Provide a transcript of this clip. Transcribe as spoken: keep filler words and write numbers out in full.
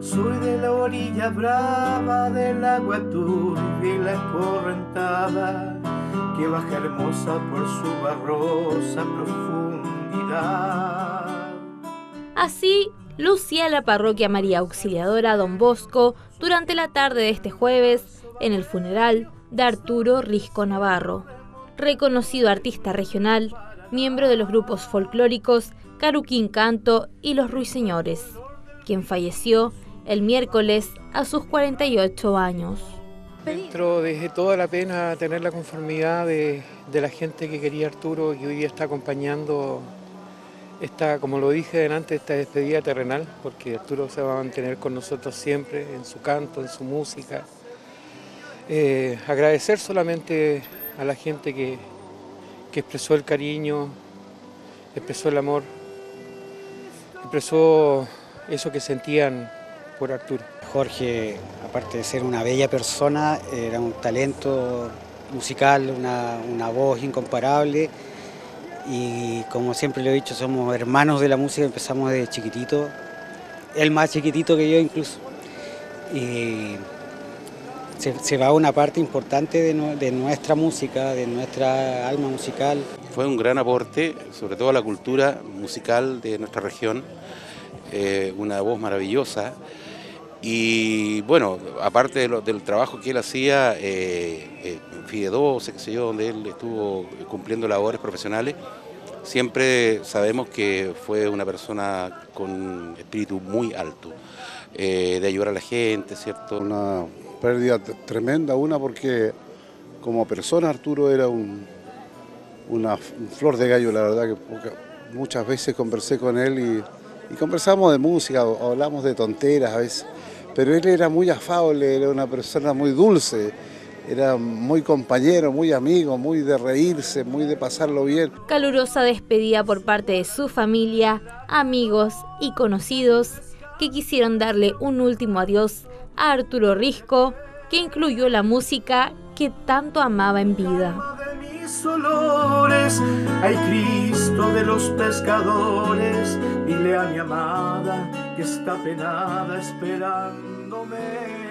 Soy de la orilla brava del agua turbia y la correntada que baja hermosa por su barrosa profundidad. Así lucía la parroquia María Auxiliadora Don Bosco durante la tarde de este jueves en el funeral de Arturo Risco Navarro, reconocido artista regional, miembro de los grupos folclóricos Caruquín Canto y Los Ruiseñores, quien falleció el miércoles a sus cuarenta y ocho años. Dentro de toda la pena tener la conformidad de, de la gente que quería Arturo, que hoy día está acompañando esta, como lo dije delante, esta despedida terrenal, porque Arturo se va a mantener con nosotros siempre en su canto, en su música. Eh, agradecer solamente a la gente que, que expresó el cariño, expresó el amor, expresó eso que sentían por Arturo. Jorge, aparte de ser una bella persona, era un talento musical, una, una voz incomparable y como siempre le he dicho, somos hermanos de la música, empezamos desde chiquitito, él más chiquitito que yo incluso. Y se, se va una parte importante de, no, de nuestra música, de nuestra alma musical. Fue un gran aporte, sobre todo a la cultura musical de nuestra región, eh, una voz maravillosa. Y bueno, aparte de lo, del trabajo que él hacía eh, eh, en Fide doce, qué sé yo, donde él estuvo cumpliendo labores profesionales, siempre sabemos que fue una persona con espíritu muy alto, eh, de ayudar a la gente, ¿cierto? Una pérdida tremenda, una porque como persona Arturo era un, una flor de gallo, la verdad que muchas veces conversé con él y, y conversamos de música, hablamos de tonteras a veces. Pero él era muy afable, era una persona muy dulce, era muy compañero, muy amigo, muy de reírse, muy de pasarlo bien. Calurosa despedida por parte de su familia, amigos y conocidos que quisieron darle un último adiós a Arturo Risco, que incluyó la música que tanto amaba en vida. Olores, ay Cristo de los pescadores, dile a mi amada que está penada esperándome.